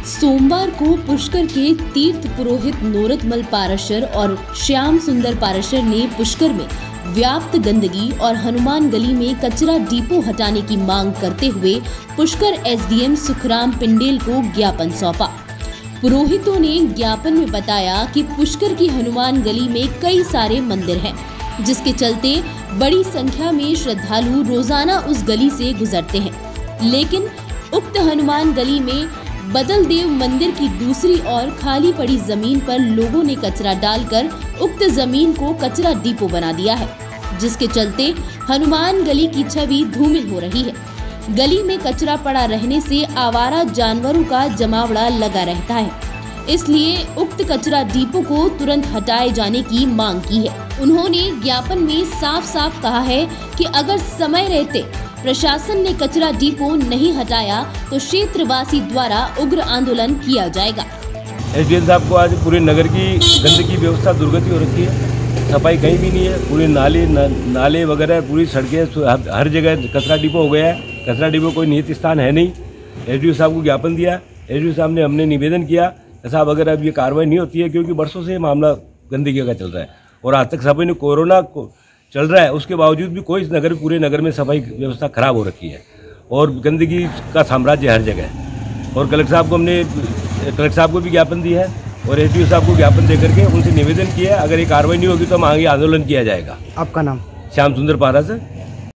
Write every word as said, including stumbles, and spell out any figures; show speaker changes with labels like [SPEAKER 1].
[SPEAKER 1] सोमवार को पुष्कर के तीर्थ पुरोहित नोरतमल पाराशर और श्याम सुंदर पाराशर ने पुष्कर में व्याप्त गंदगी और हनुमान गली में कचरा डिपो हटाने की मांग करते हुए पुष्कर एसडीएम सुखराम पिंडेल को ज्ञापन सौंपा। पुरोहितों ने ज्ञापन में बताया कि पुष्कर की हनुमान गली में कई सारे मंदिर हैं, जिसके चलते बड़ी संख्या में श्रद्धालु रोजाना उस गली से गुजरते हैं, लेकिन उक्त हनुमान गली में बदल देव मंदिर की दूसरी ओर खाली पड़ी जमीन पर लोगों ने कचरा डालकर उक्त जमीन को कचरा डिपो बना दिया है, जिसके चलते हनुमान गली की छवि धूमिल हो रही है। गली में कचरा पड़ा रहने से आवारा जानवरों का जमावड़ा लगा रहता है, इसलिए उक्त कचरा डिपो को तुरंत हटाए जाने की मांग की है। उन्होंने ज्ञापन में साफ साफ कहा है कि अगर समय रहते प्रशासन ने कचरा डिपो नहीं हटाया तो क्षेत्रवासी द्वारा उग्र आंदोलन किया जाएगा।
[SPEAKER 2] एसडीएम साहब को आज पूरे नगर की गंदगी व्यवस्था दुर्गति हो रखी है, सफाई कहीं भी नहीं है, पूरे नाले न, नाले वगैरह पूरी सड़कें हर जगह कचरा डिपो हो गया है। कचरा डिपो कोई नियत स्थान है नहीं। एसडीएम साहब को ज्ञापन दिया, एसडीएम साहब ने हमने निवेदन किया साहब अगर अब ये कार्रवाई नहीं होती है, क्योंकि बरसों से ये मामला गंदगी का चल रहा है और आज तक सभी ने कोरोना को चल रहा है, उसके बावजूद भी कोई नगर पूरे नगर में सफाई व्यवस्था खराब हो रखी है और गंदगी का साम्राज्य हर जगह है। और कलेक्टर साहब को हमने कलेक्टर साहब को भी ज्ञापन दिया है और एसडीओ साहब को ज्ञापन दे करके उनसे निवेदन किया है, अगर ये कार्रवाई नहीं होगी तो हम आगे आंदोलन किया जाएगा।
[SPEAKER 3] आपका नाम?
[SPEAKER 2] श्याम सुंदर पाराशर।